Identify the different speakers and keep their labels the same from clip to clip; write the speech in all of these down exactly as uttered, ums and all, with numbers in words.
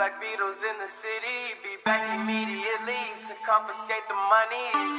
Speaker 1: Black Beatles in the city, be back immediately to confiscate the monies.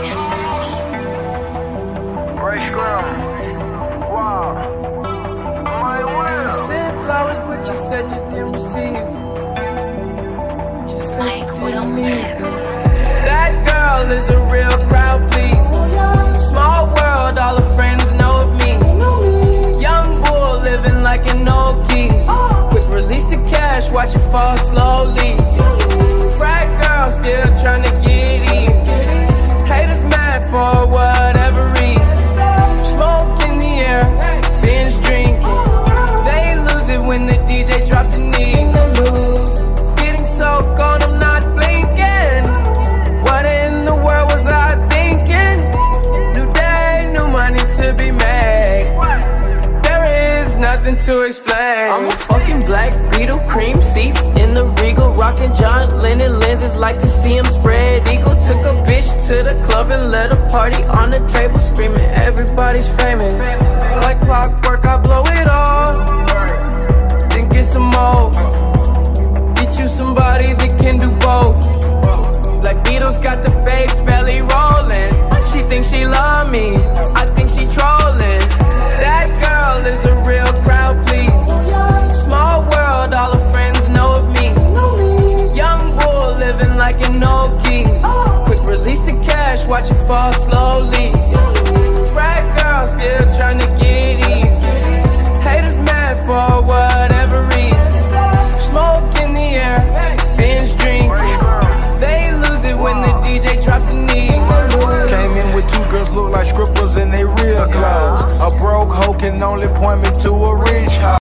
Speaker 2: Ray Scrum. Wow. My will.
Speaker 1: Sent flowers, but you said you didn't receive. But you said
Speaker 3: Mike
Speaker 1: you
Speaker 3: Will
Speaker 1: didn't need them. That girl is a real crowd, please. Small world, all her friends know of me. Young bull living like an old geese. Quick release the cash, watch it fall slowly. Frat girl still trying to get in. Haters mad for whatever reason. Smoke in the air, binge drinking. They lose it when the D J drops the knee. Getting so gone, I'm not blinking. What in the world was I thinking? New day, new money to be made. There is nothing to explain. I'm a fucking Black Beetle, cream seats in the Regal, rocking John Lennon lenses, like to see him spread eagle. Took a bitch to the club and let a party on the table, screaming everybody's famous. Like clockwork, I blow it all, then get some more. Get you somebody that can do both. Black Beatles got the babes belly rolling. She thinks she love me, I think she trolling. That girl is a real crowd, please. Small world, all her friends know of me. Young bull living like an old geese. Quick release the cash, watch it fall slowly. Frat girl still trying to get in. Haters mad for whatever reason. Smoke in the air, binge drinking. They lose it when the D J drops the knee.
Speaker 2: Came in with two girls look like scribbles in they real clothes. A broke hoe can only point me to a rich house.